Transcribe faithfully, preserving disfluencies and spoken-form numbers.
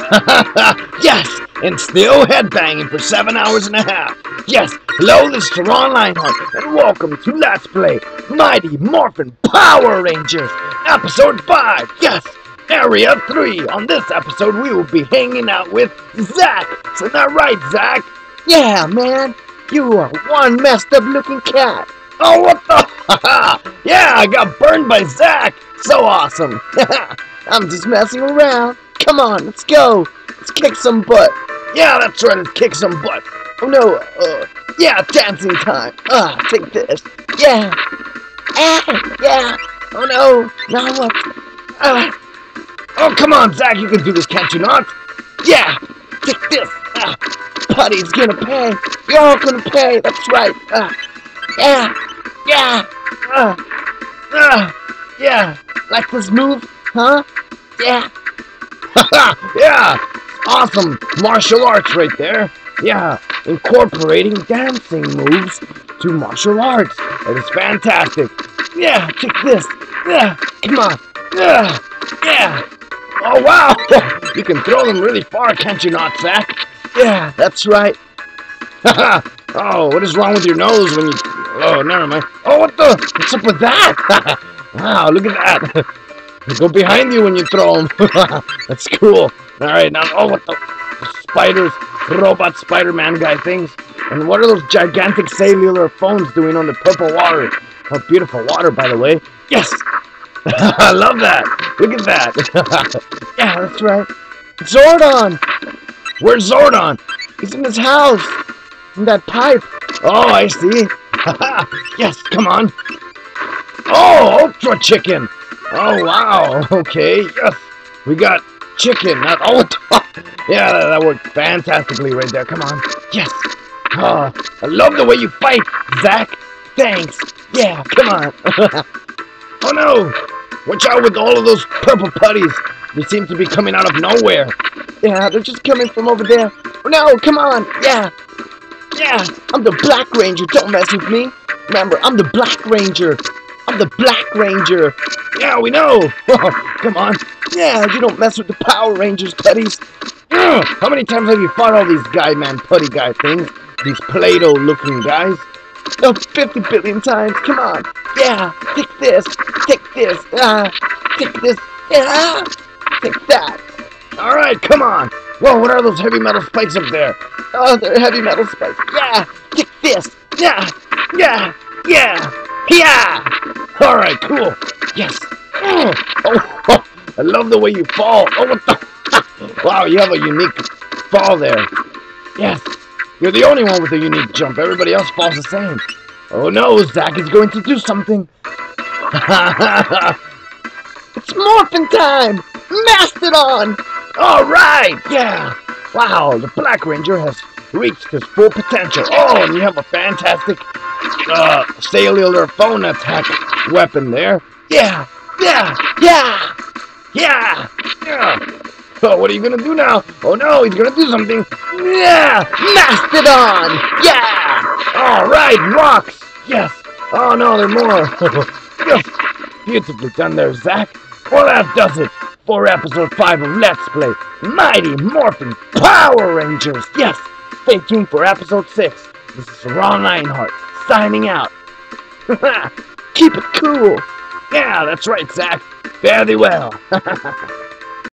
Yes, and still headbanging for seven hours and a half. Yes, hello, this is Ron Lionheart, and welcome to Let's Play Mighty Morphin Power Rangers, Episode five. Yes, Area three. On this episode, we will be hanging out with Zach. Isn't that right, Zach? Yeah, man. You are one messed up looking cat. Oh, what the? Yeah, I got burned by Zach. So awesome. I'm just messing around. Come on, let's go. Let's kick some butt. Yeah, that's right. Let's kick some butt. Oh no. Uh, yeah, dancing time. Ah, take this. Yeah. Ah, yeah. Oh no. Now what? Ah. Oh, come on, Zach. You can do this, can't you not? Yeah. Take this. Ah. Putty's gonna pay. You're all gonna pay. That's right. Ah. Yeah. Yeah. Ah. Ah. Yeah. Like this move? Huh? Yeah. Yeah. Awesome martial arts right there. Yeah. Incorporating dancing moves to martial arts. That is fantastic. Yeah. Take this. Yeah. Come on. Yeah. Yeah. Oh, wow. You can throw them really far, can't you not, Zach? Yeah, that's right. Oh, what is wrong with your nose when you... Oh, never mind. Oh, what the... What's up with that? Wow, look at that. They go behind you when you throw them. That's cool. All right, now... Oh, what the... Spiders. Robot Spider-Man guy things. And what are those gigantic cellular phones doing on the purple water? Oh, beautiful water, by the way. Yes! I love that. Look at that. Yeah, that's right. Zordon! Where's Zordon? He's in his house. In that pipe. Oh, I see. Yes, come on. Oh, Ultra Chicken. Oh, wow. Okay, yes. We got chicken. Not, oh, yeah, that, that worked fantastically right there. Come on. Yes. Oh, I love the way you fight, Zach. Thanks. Yeah, come on. Oh, no. Watch out with all of those purple putties. They seem to be coming out of nowhere. Yeah, they're just coming from over there. Oh, no, come on. Yeah. Yeah, I'm the Black Ranger. Don't mess with me. Remember, I'm the Black Ranger. I'm the Black Ranger. Yeah, we know. Come on. Yeah, you don't mess with the Power Rangers, putties. Uh, how many times have you fought all these guy man putty guy things? These Play-Doh looking guys? Oh, fifty billion times. Come on. Yeah, take this. Take this. Ah, take this. Yeah, take that. All right, come on. Whoa, what are those heavy metal spikes up there? Oh, they're heavy metal spikes. Yeah, take this. Yeah, yeah, yeah, yeah. All right, cool. Yes. Oh, oh, I love the way you fall. Oh, what the? Wow, you have a unique fall there. Yes. You're the only one with a unique jump. Everybody else falls the same. Oh no, Zach is going to do something. It's Morphin time! Mastodon! Alright, yeah. Wow, the Black Ranger has reached his full potential. Oh, and you have a fantastic uh, cellular phone attack weapon there. Yeah, yeah, yeah, yeah, yeah. Oh, what are you gonna do now? Oh no, he's gonna do something. Yeah! Mastodon! Yeah! Alright, rocks! Yes! Oh no, there are more. Yes! Beautifully done there, Zach. Well, that does it for episode five of Let's Play Mighty Morphin Power Rangers. Yes! Stay tuned for episode six. This is Ron Lionheart signing out. Keep it cool. Yeah, that's right, Zach. Fare thee well.